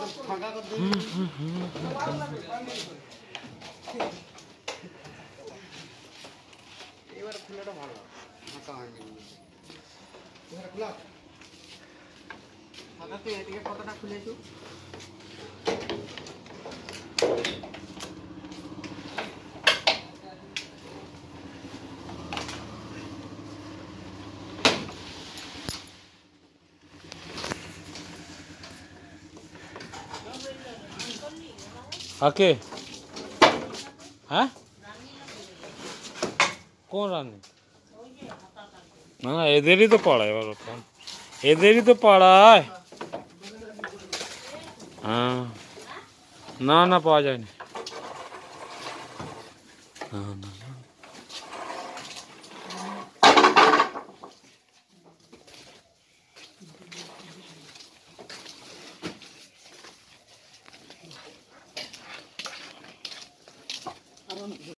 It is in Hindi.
आके हाँ कौन रानी हाँ इधर ही तो पड़ा है और इधर ही तो पड़ा है हाँ ना ना पा जाए हाँ ना